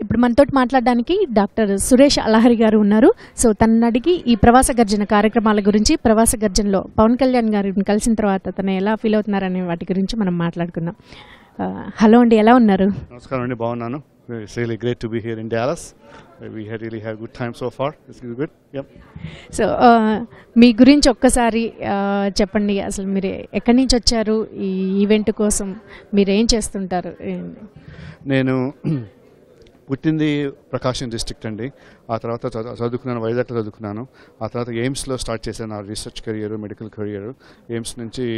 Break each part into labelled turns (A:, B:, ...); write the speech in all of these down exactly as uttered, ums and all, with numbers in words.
A: ఇప్పుడు మనతోటి మాట్లాడడానికి డాక్టర్ సురేష్ అలహరి గారు ఉన్నారు. సో తనని అడిగి ఈ ప్రవాస గర్జన కార్యక్రమాల గురించి, ప్రవాస గర్జనలో పవన్ కళ్యాణ్ గారిని కలిసిన తర్వాత తను ఎలా ఫీల్ అవుతున్నారనే వాటి గురించి మనం మాట్లాడుకుందాం. హలో అండి, ఎలా ఉన్నారు?
B: నమస్కారం అండి, బాగున్నాను. It's really great to be here in Dallas. We had really had a good time so far. It's good. Yep.
A: So మీ గురించి ఒక్కసారి చెప్పండి. అసలు మీరు ఎక్కడి నుంచి వచ్చారు? ఈ ఈవెంట్ కోసం మీరు ఏం చేస్తుంటారు?
B: నేను పుట్టింది ప్రకాశం డిస్ట్రిక్ట్ అండి. ఆ తర్వాత చదువుకున్నాను, వైజాగ్లో చదువుకున్నాను. ఆ తర్వాత ఎయిమ్స్లో స్టార్ట్ చేశాను నా research career, medical career. AIIMS నుంచి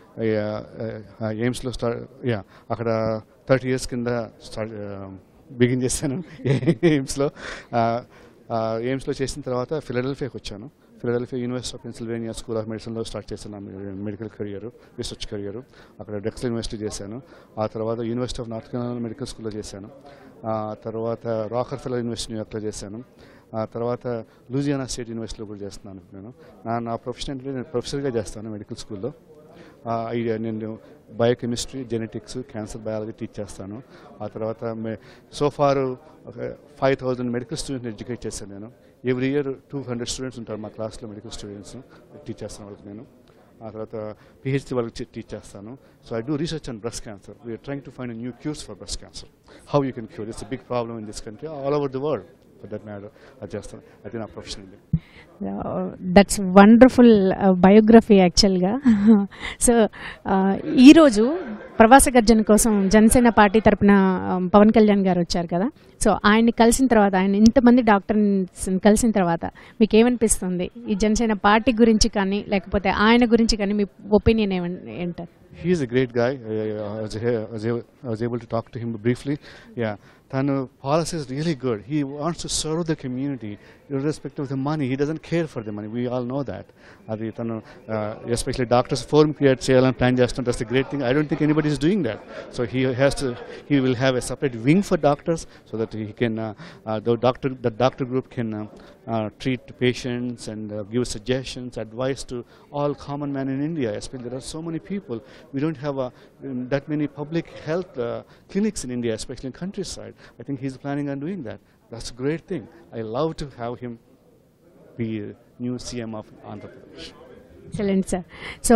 B: ఎయిమ్స్లో స్టార్ట్ యా అక్కడ థర్టీ ఇయర్స్ కింద స్టార్ట్ బిగిన్ చేశాను ఎయిమ్స్లో. ఎయిమ్స్లో చేసిన తర్వాత ఫిలడెల్ఫియాకి వచ్చాను. Philadelphia university of Pennsylvania school of మెడిసిన్లో స్టార్ట్ చేశాను మెడికల్ కెరియర్, రీసెర్చ్ కెరియర్. అక్కడ డ్రెక్స్లర్ యూనివర్సిటీ చేశాను. ఆ తర్వాత university of North Carolina medical స్కూల్లో చేశాను. ఆ తర్వాత రాకర్ఫెల్లర్ యూనివర్సిటీ న్యూయార్క్లో చేశాను. ఆ తర్వాత లూజియానా స్టేట్ యూనివర్సిటీలో కూడా చేస్తున్నాను. నేను నా నా ప్రొఫెషన్ అంటే నేను ప్రొఫెసర్గా చేస్తాను మెడికల్ స్కూల్లో. నేను biochemistry, genetics, cancer biology teach చేస్తాను. ఆ తర్వాత మే సోఫార్ ఒక ఫైవ్ థౌజండ్ మెడికల్ స్టూడెంట్ని ఎడ్యుకేట్ చేశాను నేను. Every year two hundred students ఉంటారు మా క్లాస్లో, మెడికల్ స్టూడెంట్స్ టీచ్ చేస్తాను వాళ్ళకి నేను. ఆ తర్వాత పిహెచ్డి వాళ్ళకి టీచ్ చేస్తాను. So I do research on breast cancer. We're trying to find new cures for breast cancer. How you can cure, it's a big problem in this country, all over the world for that matter. అది చేస్తాను, అది నా profession అండి.
A: That's wonderful biography యాక్చువల్గా. So ఈరోజు ప్రవాస గర్జన కోసం Janasena party తరఫున పవన్ కళ్యాణ్ గారు వచ్చారు కదా. సో ఆయన్ని కలిసిన తర్వాత, ఆయన ఇంతమంది డాక్టర్స్ని కలిసిన తర్వాత మీకు ఏమనిపిస్తుంది? ఈ జనసేన పార్టీ గురించి కానీ లేకపోతే ఆయన గురించి కానీ మీ ఒపీనియన్ ఏంటారు?
B: He is a great guy. I was, I was able to talk to him briefly. Yeah, Tanu policy is really good. He wants to serve the community irrespective of the money. He doesn't care for the money. We all know that. Adi Tanu, especially doctors forum create cheyalan plan chestunna. That's a great thing. I don't think anybody is doing that. So he has to. He will have a separate wing for doctors so that he can. Uh, uh, the doctor, the doctor group can uh, uh, treat patients and uh, give suggestions, advice to all common man in India. Especially there are so many people. We don't have uh, that many public health uh, clinics in India, especially in countryside. I think he's planning on doing that. That's a great thing. I love to have him be a new C M of Andhra Pradesh.
A: Excellent, sir. So,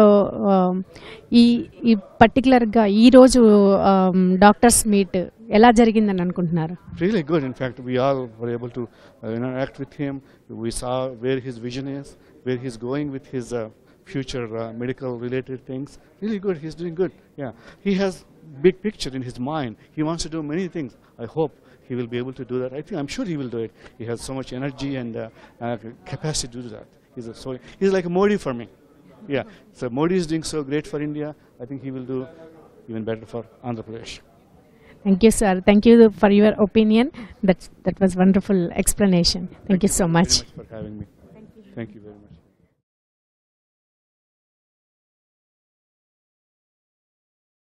A: ఈ ఈ పర్టికులర్గా ఈరోజు doctors meet ఎలా జరిగిందని అనుకుంటున్నారు?
B: Really good. In fact, we all were able to uh, interact with him. We saw where his vision is, where he's going with his uh, future uh, medical related things. Really good. He's doing good. Yeah, he has big picture in his mind. He wants to do many things. I hope he will be able to do that. I think I'm sure he will do it. He has so much energy and uh, uh, capacity to do that. He's a, so he's like a Modi for me. Yeah. So Modi is doing so great for India. I think he will do even better for Andhra Pradesh.
A: Thank you, sir. Thank you for your opinion. That that was wonderful explanation. Thank you so much.
B: Thank you very much for having me.